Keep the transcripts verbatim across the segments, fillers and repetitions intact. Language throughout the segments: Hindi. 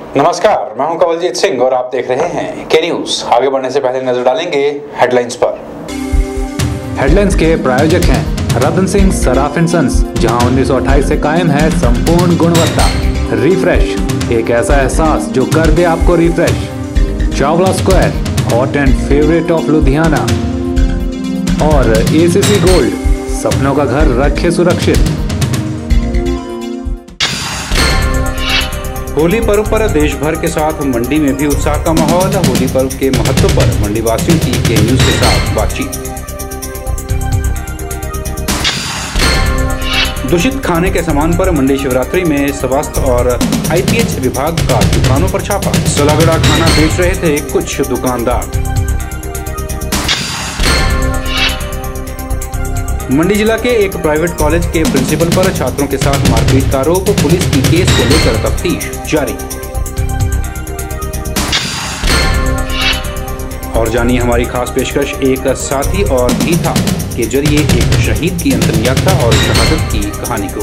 नमस्कार, मैं हूं कवलजीत सिंह और आप देख रहे हैं के न्यूज। आगे बढ़ने से पहले नजर डालेंगे हेडलाइंस पर। हेडलाइंस के प्रायोजक हैं रतन सिंह सराफ एंड सन्स, जहां उन्नीस सौ अट्ठाईस से कायम है संपूर्ण गुणवत्ता। रिफ्रेश, एक ऐसा एहसास जो कर दे आपको refresh. Chawla square, hot and favourite of Ludhiana. और एसीसी गोल्ड, सपनों का घर रखे सुरक्षित। होली पर्व पर देश भर के साथ मंडी में भी उत्साह का माहौल। होली पर्व के महत्व पर मंडी वासियों की के न्यूज के साथ बातचीत। दूषित खाने के सामान पर मंडी शिवरात्रि में स्वास्थ्य और आईपीएच विभाग का दुकानों पर छापा। सलागड़ा खाना बेच रहे थे कुछ दुकानदार। मंडी जिला के एक प्राइवेट कॉलेज के प्रिंसिपल पर छात्रों के साथ मारपीट का आरोप। पुलिस की केस को लेकर तफ्तीश जारी। और जानिए हमारी खास पेशकश एक साथी और भी था के जरिए एक शहीद की अंतिम यात्रा और शहादत की कहानी को।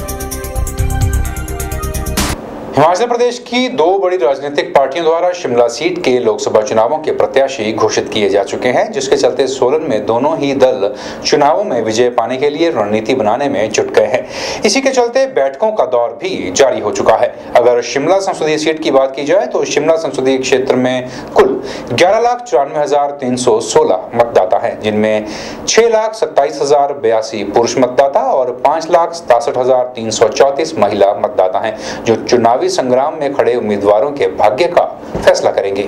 हिमाचल प्रदेश की दो बड़ी राजनीतिक पार्टियों द्वारा शिमला सीट के लोकसभा चुनावों के प्रत्याशी घोषित किए जा चुके हैं, जिसके चलते सोलन में दोनों ही दल चुनावों में विजय पाने के लिए रणनीति बनाने में जुट गए हैं। इसी के चलते बैठकों का दौर भी जारी हो चुका है। अगर शिमला संसदीय सीट की बात की जाए तो शिमला संसदीय क्षेत्र में कुल ग्यारह लाख चौरानवे हजार तीन सौ सोलह मतदाता है, जिनमें छह लाख सत्ताईस हजार बयासी पुरुष मतदाता और पांच लाख सतासठ हजार तीन सौ चौतीस महिला मतदाता हैं, जो चुनावी संग्राम में खड़े उम्मीदवारों के भाग्य का फैसला करेंगे।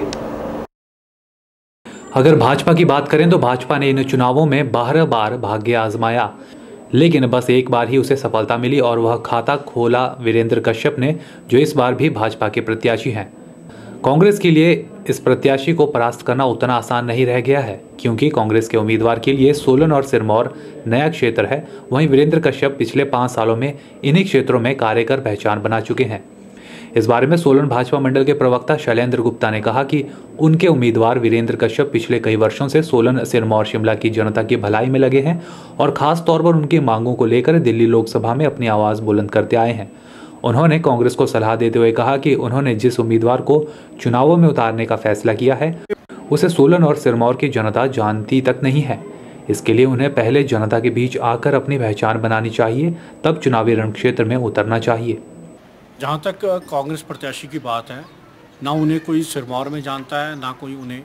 अगर भाजपा की बात करें तो भाजपा ने इन चुनावों में बारह बार भाग्य आजमाया, लेकिन बस एक बार ही उसे सफलता मिली और वह खाता खोला वीरेंद्र कश्यप ने, जो इस बार भी भाजपा के प्रत्याशी हैं। कांग्रेस के लिए इस प्रत्याशी को परास्त करना उतना आसान नहीं रह गया है, क्योंकि कांग्रेस के उम्मीदवार के लिए सोलन और सिरमौर नया क्षेत्र है। वहीं वीरेंद्र कश्यप पिछले पाँच सालों में इन्हीं क्षेत्रों में कार्य कर पहचान बना चुके हैं। इस बारे में सोलन भाजपा मंडल के प्रवक्ता शैलेंद्र गुप्ता ने कहा कि उनके उम्मीदवार वीरेंद्र कश्यप पिछले कई वर्षों से सोलन, सिरमौर, शिमला की जनता की भलाई में लगे हैं और खास तौर पर उनकी मांगों को लेकर दिल्ली लोकसभा में अपनी आवाज़ बुलंद करते आए हैं। उन्होंने कांग्रेस को सलाह देते हुए कहा कि उन्होंने जिस उम्मीदवार को चुनावों में उतारने का फैसला किया है उसे सोलन और सिरमौर की जनता जानती तक नहीं है। इसके लिए उन्हें पहले जनता के बीच आकर अपनी पहचान बनानी चाहिए, तब चुनावी रणक्षेत्र में उतरना चाहिए। जहाँ तक कांग्रेस प्रत्याशी की बात है, ना उन्हें कोई सिरमौर में जानता है, ना कोई उन्हें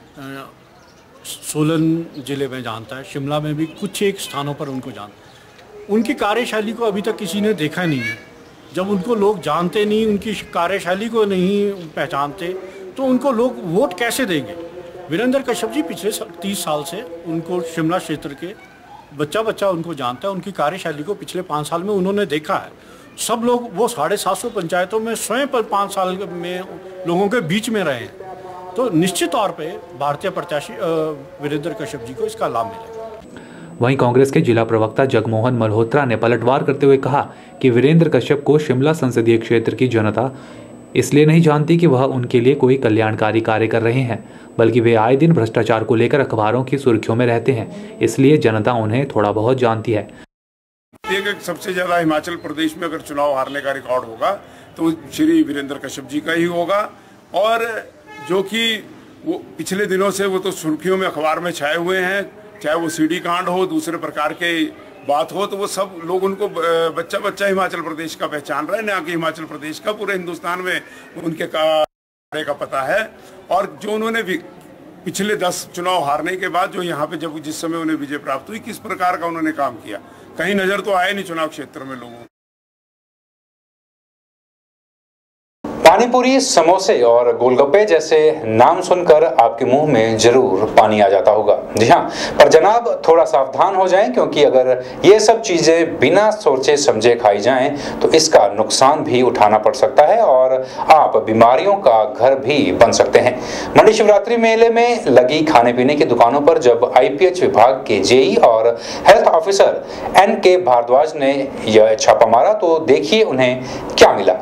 सोलन ज़िले में जानता है। शिमला में भी कुछ एक स्थानों पर उनको जानता है। उनकी कार्यशैली को अभी तक किसी ने देखा नहीं है। जब उनको लोग जानते नहीं, उनकी कार्यशैली को नहीं पहचानते, तो उनको लोग वोट कैसे देंगे। वीरेंद्र कश्यप जी पिछले तीस साल से उनको शिमला क्षेत्र के बच्चा बच्चा उनको जानता है। उनकी कार्यशैली को पिछले पाँच साल में उन्होंने देखा है। सब लोग वो साढ़े सात सौ पंचायतों में स्वयं पर पाँच साल में लोगों के बीच में रहे हैं, तो निश्चित तौर पे भारतीय प्रत्याशी वीरेंद्र कश्यप जी को इसका लाभ मिलेगा। वहीं कांग्रेस के जिला प्रवक्ता जगमोहन मल्होत्रा ने पलटवार करते हुए कहा कि वीरेंद्र कश्यप को शिमला संसदीय क्षेत्र की जनता इसलिए नहीं जानती कि वह उनके लिए कोई कल्याणकारी कार्य कर रहे हैं, बल्कि वे आए दिन भ्रष्टाचार को लेकर अखबारों की सुर्खियों में रहते हैं, इसलिए जनता उन्हें थोड़ा बहुत जानती है। एक सबसे ज्यादा हिमाचल प्रदेश में अगर चुनाव हारने का रिकॉर्ड होगा तो श्री वीरेंद्र कश्यप जी का ही होगा, और जो कि वो पिछले दिनों से वो तो सुर्खियों में अखबार में छाए हुए हैं, चाहे वो सीडी कांड हो, दूसरे प्रकार के बात हो, तो वो सब लोग उनको बच्चा बच्चा हिमाचल प्रदेश का पहचान रहे हैं, ना कि हिमाचल प्रदेश का। पूरे हिंदुस्तान में उनके कार्य का पता है। और जो उन्होंने पिछले दस चुनाव हारने के बाद जो यहाँ पे जब जिस समय उन्हें विजय प्राप्त हुई, किस प्रकार का उन्होंने काम किया, कहीं नजर तो आए नहीं चुनाव क्षेत्र में लोगों। पानीपुरी, समोसे और गोलगप्पे जैसे नाम सुनकर आपके मुंह में जरूर पानी आ जाता होगा। जी हाँ, पर जनाब थोड़ा सावधान हो जाएं, क्योंकि अगर ये सब चीजें बिना सोचे समझे खाई जाएं तो इसका नुकसान भी उठाना पड़ सकता है और आप बीमारियों का घर भी बन सकते हैं। मंडी शिवरात्रि मेले में लगी खाने पीने की दुकानों पर जब आईपीएच विभाग के जेई और हेल्थ ऑफिसर एन के भारद्वाज ने यह छापा मारा, तो देखिए उन्हें क्या मिला।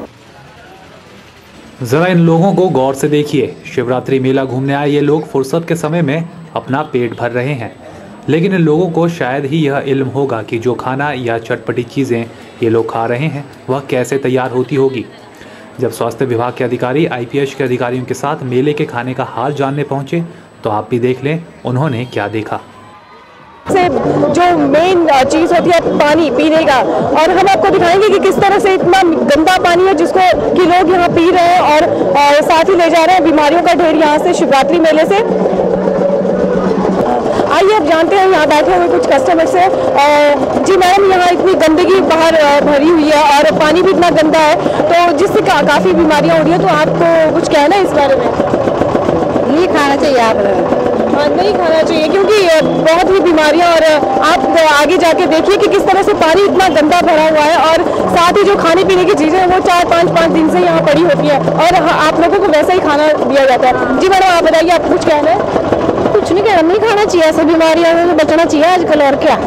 जरा इन लोगों को गौर से देखिए। शिवरात्रि मेला घूमने आए ये लोग फुर्सत के समय में अपना पेट भर रहे हैं, लेकिन इन लोगों को शायद ही यह इल्म होगा कि जो खाना या चटपटी चीज़ें ये लोग खा रहे हैं वह कैसे तैयार होती होगी। जब स्वास्थ्य विभाग के अधिकारी आईपीएच के अधिकारियों के साथ मेले के खाने का हाल जानने पहुंचे तो आप भी देख लें उन्होंने क्या देखा। से जो मेन चीज़ होती है पानी पीने का, और हम आपको दिखाएंगे कि किस तरह से इतना गंदा पानी है जिसको कि लोग यहाँ पी रहे हैं और, और साथ ही ले जा रहे हैं बीमारियों का ढेर यहाँ से शिवरात्रि मेले से। आइए अब जानते हैं यहाँ बैठे हुए कुछ कस्टमर से। जी मैडम, यहाँ इतनी गंदगी बाहर भरी हुई है और पानी भी इतना गंदा है तो जिससे का, काफ़ी बीमारियाँ हो रही है, तो आपको कुछ कहना है इस बारे में? नहीं खाना चाहिए आप हाँ, नहीं खाना चाहिए क्योंकि बहुत ही बीमारियां, और आप आगे जाके देखिए कि किस तरह से पानी इतना गंदा भरा हुआ है और साथ ही जो खाने पीने की चीज़ें हैं वो चार पाँच पाँच दिन से यहाँ पड़ी होती है और आप लोगों को वैसा ही खाना दिया जाता है। जी मैडम, आप बताइए, आप कुछ कहना है? कुछ नहीं कहना, नहीं खाना चाहिए, ऐसे बीमारियों से बचना चाहिए आजकल, और क्या।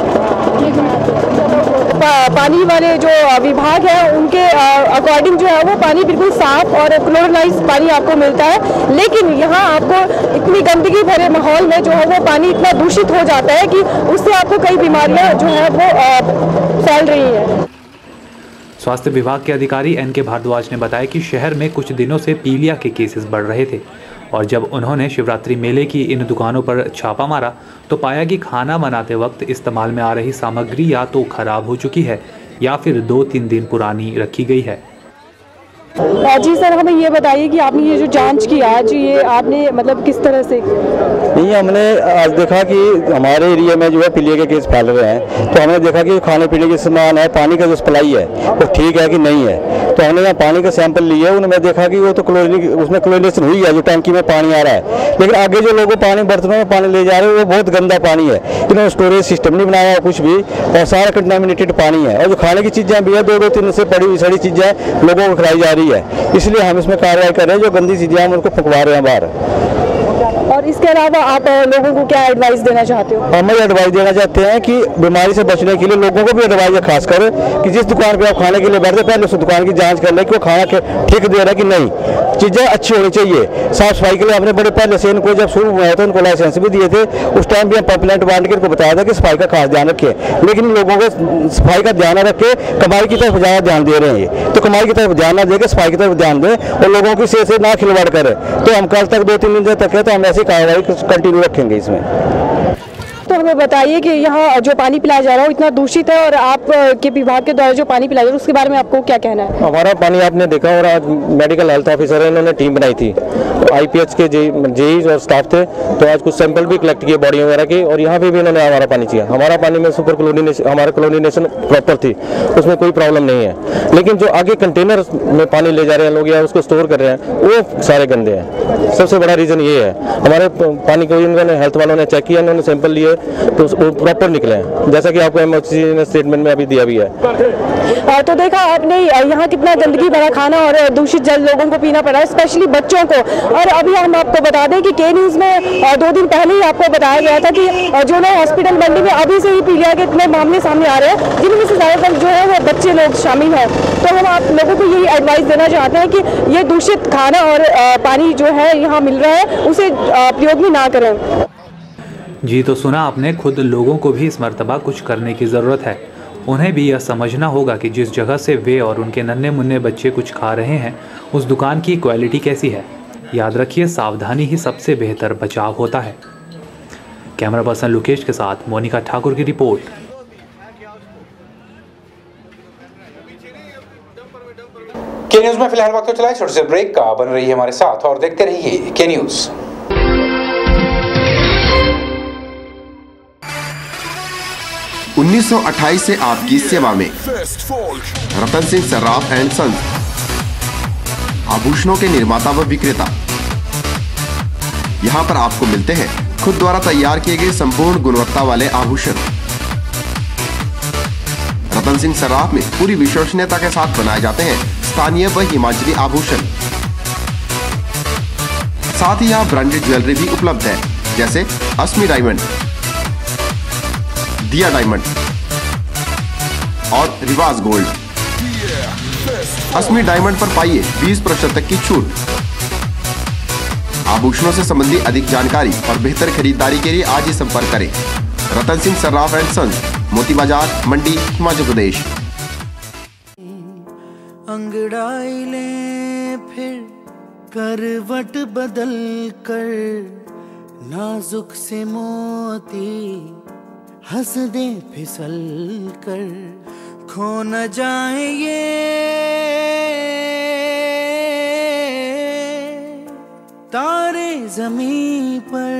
पा, पानी वाले जो विभाग है उनके अकॉर्डिंग जो है वो पानी बिल्कुल साफ और क्लोरिनाइज पानी आपको मिलता है, लेकिन यहाँ आपको इतनी गंदगी भरे माहौल में जो है वो पानी इतना दूषित हो जाता है कि उससे आपको कई बीमारियाँ जो है वो फैल रही हैं। स्वास्थ्य विभाग के अधिकारी एन के भारद्वाज ने बताया कि शहर में कुछ दिनों से पीलिया के केसेस बढ़ रहे थे और जब उन्होंने शिवरात्रि मेले की इन दुकानों पर छापा मारा तो पाया कि खाना बनाते वक्त इस्तेमाल में आ रही सामग्री या तो खराब हो चुकी है या फिर दो तीन दिन पुरानी रखी गई है। जी सर, हमें ये बताइए कि आपने ये जो जांच की आज, ये आपने मतलब किस तरह से? नहीं, हमने आज देखा कि हमारे एरिया में जो है पीलिया के केस फैल रहे हैं, तो हमने देखा कि खाने पीने के सामान है, पानी का जो सप्लाई है वो ठीक है कि नहीं है, तो हमने यहाँ पानी का सैंपल लिए, उनमें देखा कि वो तो क्लोरीन, उसमें क्लोरीनेशन हुई है, जो टंकी में पानी आ रहा है, लेकिन आगे जो लोग पानी बर्तनों में पानी ले जा रहे हैं वो बहुत गंदा पानी है, इन्होंने स्टोरेज सिस्टम नहीं बनाया कुछ भी और सारा कंटामिनेटेड पानी है, और जो खाने की चीज़ें भी है दो दो तीन से पड़ी हुई सारी चीज़ें लोगों को खिलाई जा रही है, इसलिए हम इसमें कार्रवाई कर रहे हैं, जो गंदी चीजें हम उनको फुकवा रहे हैं बाहर। और इसके अलावा आप लोगों को क्या एडवाइस देना चाहते हो? हम ये एडवाइस देना चाहते हैं कि बीमारी से बचने के लिए लोगों को भी एडवाइस है, खासकर कि जिस दुकान पे आप खाने के लिए बैठते पहले उस दुकान की जांच कर लें कि वो खाना ठीक दे रहा है कि नहीं, चीज़ें अच्छी होनी चाहिए। साफ सफाई के लिए हमने बड़े पहले से इनको जब शुरू हुआ था उनको लाइसेंस भी दिए थे, उस टाइम भी हम पंपलेट बांट के इनको बताया था कि सफाई का खास ध्यान रखें, लेकिन लोगों को सफाई का ध्यान रख के कमाई की तरफ ज़्यादा ध्यान दे रहे हैं, तो कमाई की तरफ ध्यान ना देकर सफाई की तरफ ध्यान दें और लोगों की सेहत से ना खिलवाड़ करें। तो हम कल तक दो तीन दिन तक है तो हम ऐसी कार्रवाई कंटिन्यू रखेंगे इसमें। तो हमें बताइए कि यहाँ जो पानी पिलाया जा रहा है इतना दूषित है और आप के विभाग के द्वारा जो पानी पिलाया जा रहा है उसके बारे में आपको क्या कहना है? हमारा पानी आपने देखा, और आज मेडिकल हेल्थ ऑफिसर है, इन्होंने टीम बनाई थी, आईपीएच के जेई और स्टाफ थे, तो आज कुछ सैंपल भी कलेक्ट किए बॉडी वगैरह के, और यहाँ पे भी इन्होंने हमारा पानी किया। हमारा पानी में सुपर क्लोरिनेशन, हमारा क्लोरिनेशन प्रॉपर थी, उसमें कोई प्रॉब्लम नहीं है, लेकिन जो आगे कंटेनर में पानी ले जा रहे हैं लोग या उसको स्टोर कर रहे हैं वो सारे गंदे हैं। सबसे बड़ा रीज़न ये है। हमारे पानी को इन्होंने हेल्थ वालों ने चेक किया, इन्होंने सैंपल लिए तो वो प्रॉपर निकले हैं, जैसा कि आपको एमओसी ने स्टेटमेंट में अभी दिया भी है। तो देखा आपने यहाँ कितना गंदगी भरा खाना और दूषित जल लोगों को पीना पड़ा है, स्पेशली बच्चों को। और अभी हम आपको बता दें कि के न्यूज़ में दो दिन पहले ही आपको बताया गया था कि जो लोग हॉस्पिटल मंडी में अभी से ही पीलिया के इतने मामले सामने आ रहे हैं जिनमें से ज़्यादातर जो है वो बच्चे लोग शामिल हैं। तो हम आप लोगों को यही एडवाइस देना चाहते हैं कि ये दूषित खाना और पानी जो है यहाँ मिल रहा है उसे प्रयोग भी ना करें। जी तो सुना आपने, खुद लोगों को भी इस मर्तबा कुछ करने की ज़रूरत है। उन्हें भी यह समझना होगा कि जिस जगह से वे और उनके नन्हे मुन्ने बच्चे कुछ खा रहे हैं उस दुकान की क्वालिटी कैसी है। याद रखिए, सावधानी ही सबसे बेहतर बचाव होता है। कैमरा पर्सन लोकेश के साथ मोनिका ठाकुर की रिपोर्ट। के न्यूज में फिलहाल वक्त तो चला है छोटे से ब्रेक का, बन रही है हमारे साथ और देखते रहिए के न्यूज। उन्नीस सौ अट्ठाईस से आपकी सेवा में रतन सिंह सर्राफ एंड सन्स, आभूषणों के निर्माता व विक्रेता। यहाँ पर आपको मिलते हैं खुद द्वारा तैयार किए गए संपूर्ण गुणवत्ता वाले आभूषण। रतन सिंह सर्राफ में पूरी विश्वसनीयता के साथ बनाए जाते हैं स्थानीय व हिमाचली आभूषण। साथ ही यहाँ ब्रांडेड ज्वेलरी भी उपलब्ध है, जैसे अस्मी डायमंड, दिया डायमंड और रिवाज गोल्ड। अस्मी डायमंड पर पाइए बीस प्रतिशत तक की छूट। आभूषणों से संबंधित अधिक जानकारी और बेहतर खरीदारी के लिए आज ही संपर्क करें। रतन सिंह सर्राफ एंड सन्स, मोती बाजार, मंडी, हिमाचल प्रदेश। अंगड़ाई ले करवट बदल कर नाजुक से मोती हंस दे फिसल कर, खो न जाए ये तारे ज़मीं पर।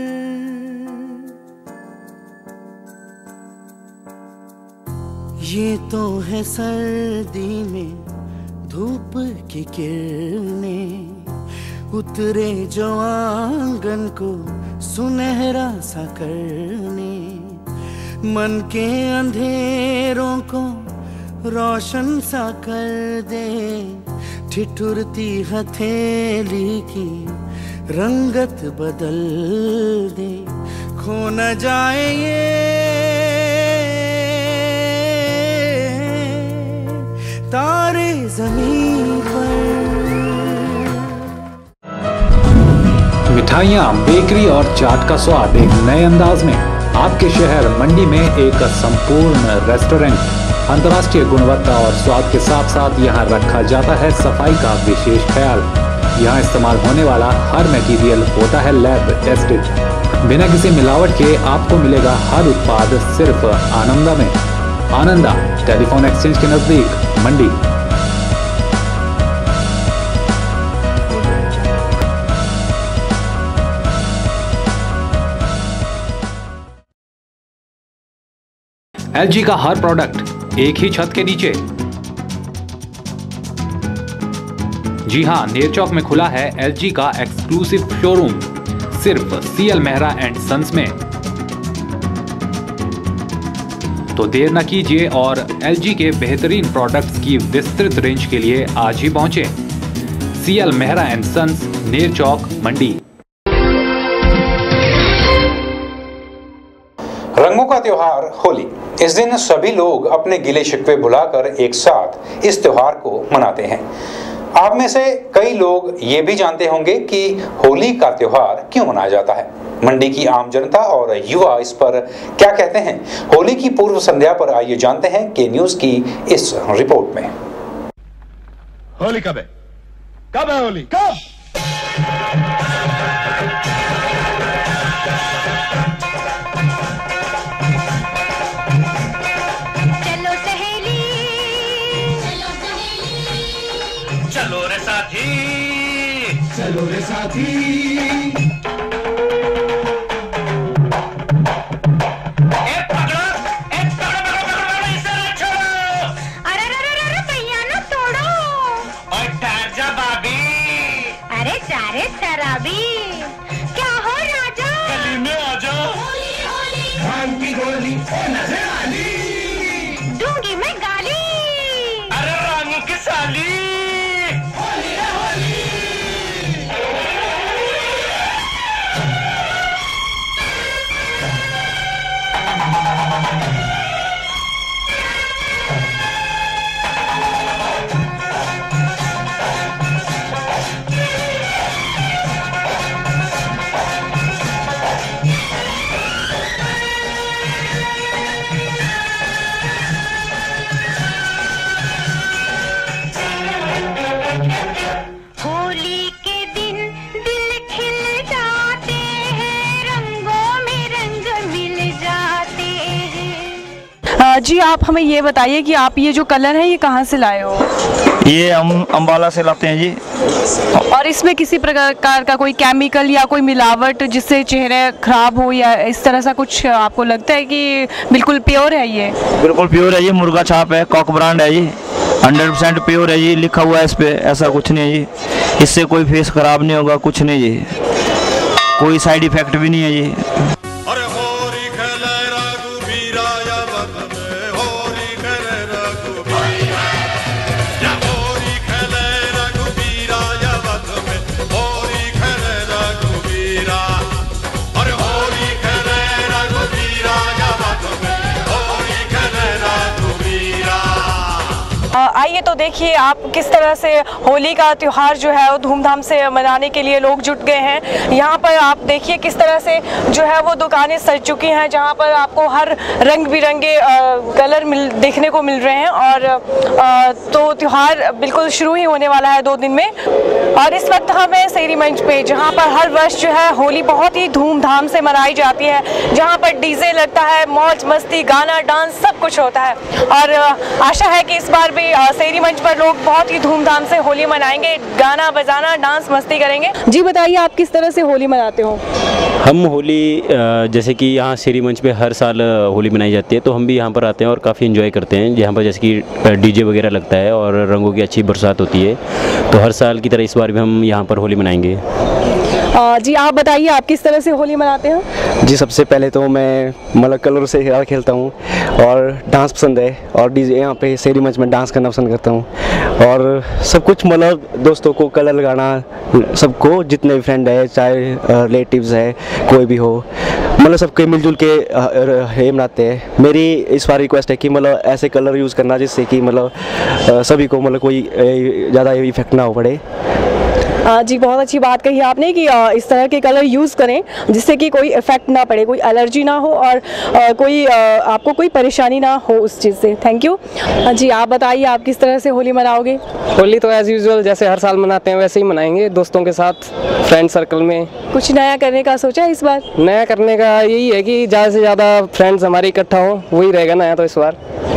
ये तो है सर्दी में धूप की किरणें, उतरे जो आंगन को सुनहरा सा करने, मन के अंधेरों को रोशन सा कर दे, ठिठुरती हथेली की रंगत बदल दे, खो न जाए ये तारे ज़मीं पर। मिठाइयाँ, बेकरी और चाट का स्वाद एक नए अंदाज में आपके शहर मंडी में एक संपूर्ण रेस्टोरेंट। अंतर्राष्ट्रीय गुणवत्ता और स्वाद के साथ साथ यहाँ रखा जाता है सफाई का विशेष ख्याल। यहाँ इस्तेमाल होने वाला हर मटेरियल होता है लैब टेस्टेड। बिना किसी मिलावट के आपको मिलेगा हर उत्पाद सिर्फ आनंदा में। आनंदा टेलीफोन एक्सचेंज के नजदीक मंडी। एलजी का हर प्रोडक्ट एक ही छत के नीचे। जी हां, नेरचौक में खुला है एलजी का एक्सक्लूसिव शोरूम सिर्फ सीएल मेहरा एंड सन्स में। तो देर न कीजिए और एलजी के बेहतरीन प्रोडक्ट्स की विस्तृत रेंज के लिए आज ही पहुंचे CL Mehra and sons, Nerchowk, Mandi. रंगों का त्योहार होली। इस दिन सभी लोग अपने गिले शिकवे भुलाकर एक साथ इस त्योहार को मनाते हैं। आप में से कई लोग ये भी जानते होंगे कि होली का त्योहार क्यों मनाया जाता है। मंडी की आम जनता और युवा इस पर क्या कहते हैं, होली की पूर्व संध्या पर आइए जानते हैं के न्यूज की इस रिपोर्ट में। होली कब है? कब है होली? कब? चलो सहेली, चलो सहेली, चलो रे साथी, चलो रे साथी। क्या हो राजा? गली में आजा। होली होली भांग की गोली नजर आली, दूंगी मैं गाली। अरे रंग की साली। होली होली। जी आप हमें ये बताइए कि आप ये जो कलर है ये कहाँ से लाए हो? ये हम अम्बाला से लाते हैं जी। और इसमें किसी प्रकार का कोई केमिकल या कोई मिलावट जिससे चेहरे खराब हो या इस तरह सा कुछ आपको लगता है कि बिल्कुल प्योर है ये? बिल्कुल प्योर है, ये मुर्गा छाप है, कॉक ब्रांड है, ये हंड्रेड परसेंट प्योर है, ये लिखा हुआ है इस पे, ऐसा कुछ नहीं है ये, इससे कोई फेस खराब नहीं होगा, कुछ नहीं, ये कोई साइड इफेक्ट भी नहीं है ये। आइए तो देखिए आप किस तरह से होली का त्यौहार जो है वो धूमधाम से मनाने के लिए लोग जुट गए हैं। यहाँ पर आप देखिए किस तरह से जो है वो दुकानें सज चुकी हैं, जहाँ पर आपको हर रंग बिरंगे कलर मिल देखने को मिल रहे हैं। और आ, तो त्यौहार बिल्कुल शुरू ही होने वाला है दो दिन में। और इस वक्त हमें शहरी मंच पे, जहाँ पर हर वर्ष जो है होली बहुत ही धूमधाम से मनाई जाती है, जहाँ पर डीजे लगता है, मौज मस्ती, गाना, डांस सब कुछ होता है। और आशा है कि इस बार भी शहरी मंच पर लोग बहुत ही धूमधाम से होली मनाएंगे, गाना बजाना, डांस मस्ती करेंगे। जी बताइए, आप किस तरह से होली मनाते हो? हम होली जैसे कि यहाँ शहरी मंच पे हर साल होली मनाई जाती है, तो हम भी यहाँ पर आते हैं और काफ़ी एंजॉय करते हैं। यहाँ पर जैसे कि डीजे वगैरह लगता है और रंगों की अच्छी बरसात होती है, तो हर साल की तरह इस बार भी हम यहाँ पर होली मनाएंगे। आ, जी आप बताइए, आप किस तरह से होली मनाते हैं? जी सबसे पहले तो मैं मतलब कलर से ज़्यादा खेलता हूँ और डांस पसंद है, और डीजे यहाँ पे शहरी मंच में डांस करना पसंद करता हूँ। और सब कुछ मतलब दोस्तों को कलर लगाना, सबको जितने भी फ्रेंड है, चाहे रिलेटिव्स है, कोई भी हो, मतलब सबके मिलजुल के ये मनाते हैं। मेरी इस बार रिक्वेस्ट है कि मतलब ऐसे कलर यूज़ करना जिससे कि मतलब सभी को मतलब कोई ज़्यादा इफेक्ट ना हो पड़े। जी बहुत अच्छी बात कही आपने कि इस तरह के कलर यूज़ करें जिससे कि कोई इफ़ेक्ट ना पड़े, कोई एलर्जी ना हो और कोई आपको कोई परेशानी ना हो उस चीज़ से। Thank you. जी आप बताइए, आप किस तरह से होली मनाओगे? होली तो एज़ यूजुअल जैसे हर साल मनाते हैं वैसे ही मनाएंगे, दोस्तों के साथ, फ्रेंड सर्कल में। कुछ नया करने का सोचा है इस बार? नया करने का यही है कि ज़्यादा से ज़्यादा फ्रेंड्स हमारे इकट्ठा हो, वही रहेगा नया तो इस बार।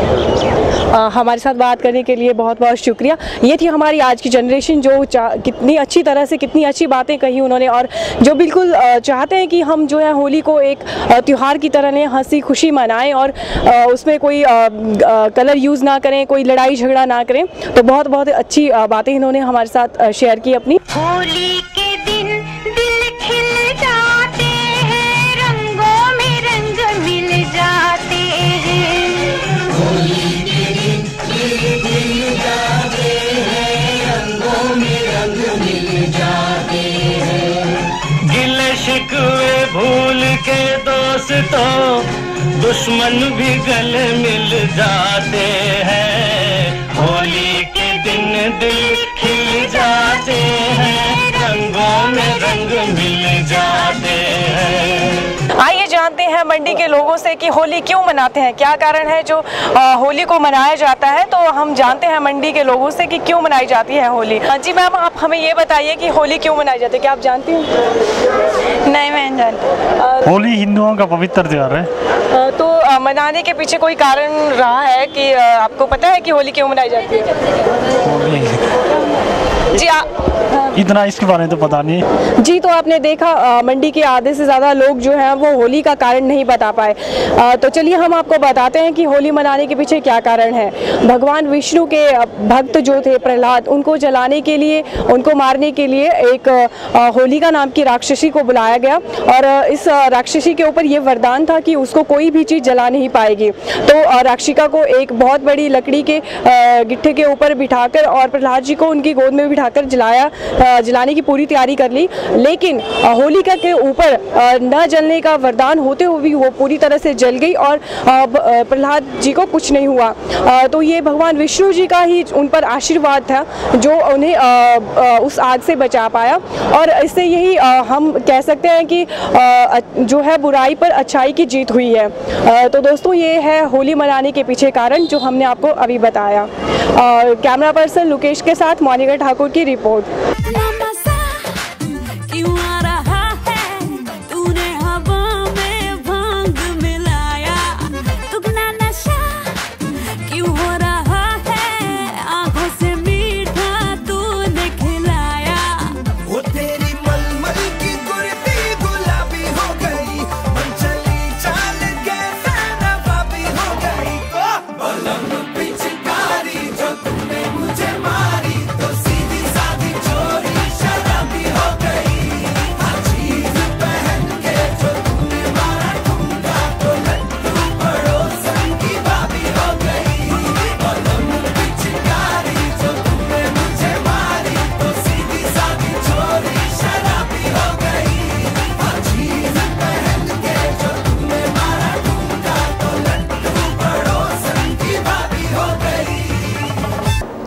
आ, हमारे साथ बात करने के लिए बहुत बहुत शुक्रिया। ये थी हमारी आज की जनरेशन, जो कितनी अच्छी तरह से कितनी अच्छी बातें कही उन्होंने, और जो बिल्कुल चाहते हैं कि हम जो है होली को एक त्यौहार की तरह लें, हंसी खुशी मनाएं और आ, उसमें कोई आ, आ, कलर यूज़ ना करें, कोई लड़ाई झगड़ा ना करें। तो बहुत बहुत अच्छी बातें इन्होंने हमारे साथ शेयर की अपनी। होली के दिन दिल खिल जाते हैं, रंगों में रंग मिल जाते हैं। शिकवे भूल के दोस्तों, दुश्मन भी गले मिल जाते हैं। होली के दिन दिल खिल जाते हैं, रंगों में रंग मिल जाते हैं। आइए जानते हैं मंडी के लोगों से कि होली क्यों मनाते हैं, क्या कारण है जो आ, होली को मनाया जाता है। तो हम जानते हैं मंडी के लोगों से कि क्यों मनाई जाती है होली। जी मैम, आप हमें ये बताइए कि होली क्यों मनाई जाती है, क्या आप जानती हैं? नहीं, मैं नहीं जानती। होली हिंदुओं का पवित्र त्योहार है। तो आ, मनाने के पीछे कोई कारण रहा है कि आ, आपको पता है कि होली क्यों मनाई जाती है? जी आ, इतना इसके बारे में तो पता नहीं। जी तो आपने देखा, आ, मंडी के आधे से ज़्यादा लोग जो हैं वो होली का कारण नहीं बता पाए। आ, तो चलिए हम आपको बताते हैं कि होली मनाने के पीछे क्या कारण है। भगवान विष्णु के भक्त जो थे प्रहलाद, उनको जलाने के लिए, उनको मारने के लिए एक आ, होलिका नाम की राक्षसी को बुलाया गया, और इस राक्षसी के ऊपर ये वरदान था कि उसको कोई भी चीज़ जला नहीं पाएगी। तो राक्षिका को एक बहुत बड़ी लकड़ी के गिट्ठे के ऊपर बिठाकर और प्रहलाद जी को उनकी गोद में बिठाकर जलाया, जलाने की पूरी तैयारी कर ली। लेकिन होलिका के ऊपर न जलने का वरदान होते हुए भी वो पूरी तरह से जल गई और प्रहलाद जी को कुछ नहीं हुआ। तो ये भगवान विष्णु जी का ही उन पर आशीर्वाद था जो उन्हें उस आग से बचा पाया। और इससे यही हम कह सकते हैं कि जो है बुराई पर अच्छाई की जीत हुई है। तो दोस्तों, ये है होली मनाने के पीछे कारण जो हमने आपको अभी बताया। कैमरा पर्सन लुकेश के साथ मोनिका ठाकुर की रिपोर्ट। पिचकारी जो तुमने मुझे मारी, तो सीधी साधी चोरी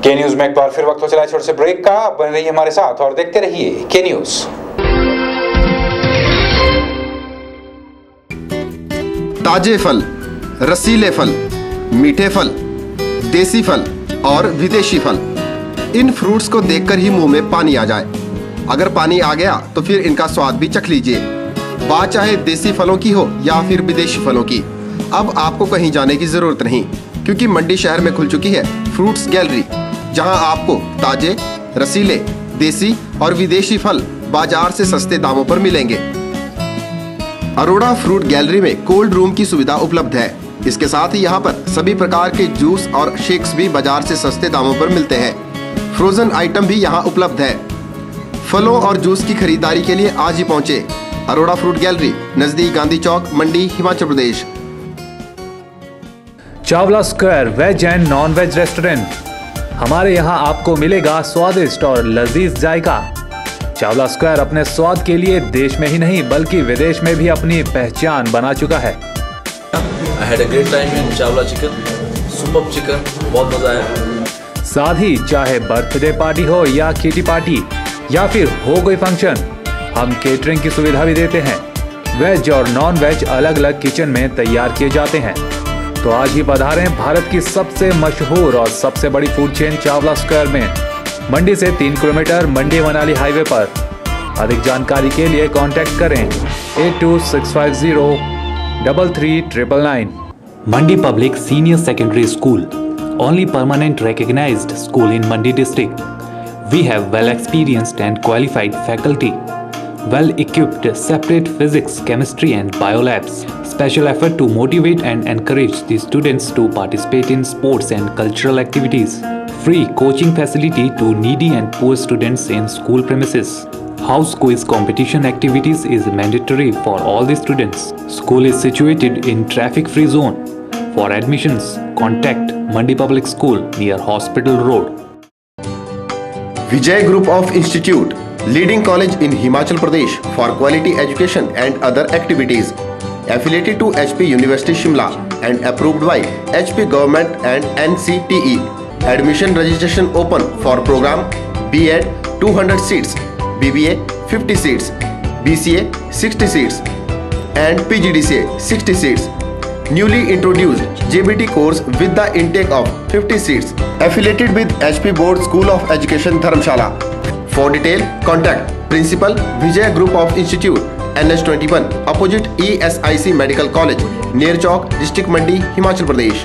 के न्यूज में एक बार फिर वक्त हो चला है छोटे से ब्रेक का। बने रहिए हमारे साथ और देखते रहिए के न्यूज। ताजे फल, रसीले फल, मीठे फल, देसी फल और विदेशी फल, इन फ्रूट्स को देखकर ही मुंह में पानी आ जाए। अगर पानी आ गया तो फिर इनका स्वाद भी चख लीजिए। बात चाहे देसी फलों की हो या फिर विदेशी फलों की, अब आपको कहीं जाने की जरूरत नहीं, क्योंकि मंडी शहर में खुल चुकी है फ्रूट्स गैलरी, जहां आपको ताजे, रसीले, देसी और विदेशी फल बाजार से सस्ते दामों पर मिलेंगे। अरोड़ा फ्रूट गैलरी में कोल्ड रूम की सुविधा उपलब्ध है। इसके साथ ही यहाँ पर सभी प्रकार के जूस और शेक्स भी बाजार से सस्ते दामों पर मिलते हैं। फ्रोजन आइटम भी यहाँ उपलब्ध है। फलों और जूस की खरीदारी के लिए आज ही पहुँचे अरोड़ा फ्रूट गैलरी, नजदीक Gandhi Chowk, Mandi, Himachal Pradesh. Chawla square veg and non veg restaurant. हमारे यहाँ आपको मिलेगा स्वादिष्ट और लजीज जायका। चावला स्क्वायर अपने स्वाद के लिए देश में ही नहीं बल्कि विदेश में भी अपनी पहचान बना चुका है। I had a great time in Chawla chicken, super chicken, बहुत मजा आया। साथ ही चाहे बर्थडे पार्टी हो या किटी पार्टी या फिर हो कोई फंक्शन, हम केटरिंग की सुविधा भी देते हैं। वेज और नॉन वेज अलग अलग किचन में तैयार किए जाते हैं। तो आज ही पधारें भारत की सबसे मशहूर और सबसे बड़ी फूड चेन चावला स्क्वायर में, मंडी से तीन किलोमीटर, मंडी मनाली हाईवे पर। अधिक जानकारी के लिए कांटेक्ट करें eight two six five zero double three triple nine. Mandi public senior secondary school, only permanent recognized school in Mandi district. We have well experienced and qualified faculty, well equipped separate physics, chemistry and bio labs. Special effort to motivate and encourage the students to participate in sports and cultural activities. Free coaching facility to needy and poor students in school premises. House quiz competition activities is mandatory for all the students. School is situated in traffic free zone. For admissions, contact Mandi Public School near Hospital Road. Vijay Group of Institute, leading college in Himachal Pradesh for quality education and other activities. Affiliated to H P University Shimla and approved by H P Government and N C T E. Admission registration open for program B Ed two hundred seats, B B A fifty seats, B C A sixty seats and P G D C A sixty seats. Newly introduced J B T course with the intake of fifty seats. Affiliated with H P Board School of Education Dharamshala. For detail, contact Principal Vijay Group of Institute, N H twenty-one, opposite E S I C Medical College, near Chowk, District Mandi, Himachal Pradesh.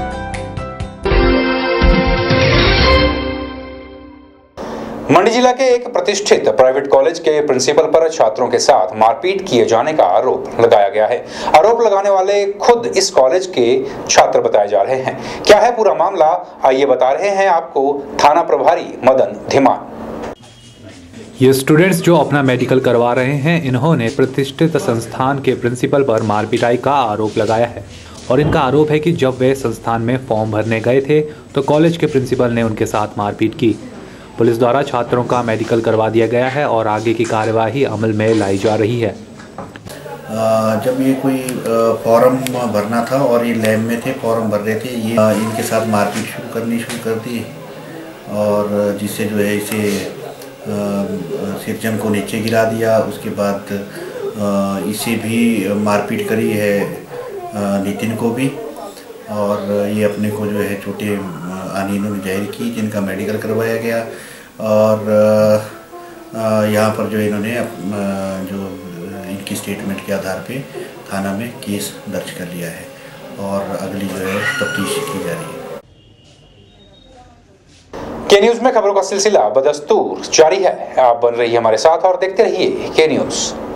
Mandi जिला के एक प्रतिष्ठित प्राइवेट कॉलेज के प्रिंसिपल पर छात्रों के साथ मारपीट किए जाने का आरोप लगाया गया है। आरोप लगाने वाले खुद इस कॉलेज के छात्र बताए जा रहे हैं। क्या है पूरा मामला, आइए बता रहे हैं आपको थाना प्रभारी मदन धीमान। ये स्टूडेंट्स जो अपना मेडिकल करवा रहे हैं, इन्होंने प्रतिष्ठित संस्थान के प्रिंसिपल पर मारपीटाई का आरोप लगाया है और इनका आरोप है कि जब वे संस्थान में फॉर्म भरने गए थे तो कॉलेज के प्रिंसिपल ने उनके साथ मारपीट की। पुलिस द्वारा छात्रों का मेडिकल करवा दिया गया है और आगे की कार्यवाही अमल में लाई जा रही है। जब ये कोई फॉर्म भरना था और ये लैब में थे, फॉर्म भर रहे थे, ये इनके साथ मारपीट शुरू करनी शुरू कर दी और जिससे जो है इसे सिरजन को नीचे गिरा दिया। उसके बाद इसे भी मारपीट करी है, नितिन को भी, और ये अपने को जो है छोटे आनी इन्होंने जाहिर की, जिनका मेडिकल करवाया गया। और यहाँ पर जो इन्होंने जो इनकी स्टेटमेंट के आधार पे थाना में केस दर्ज कर लिया है और अगली जो है तफ्तीश की जा रही है। के न्यूज में खबरों का सिलसिला बदस्तूर जारी है। आप बन रही है हमारे साथ और देखते रहिए के न्यूज।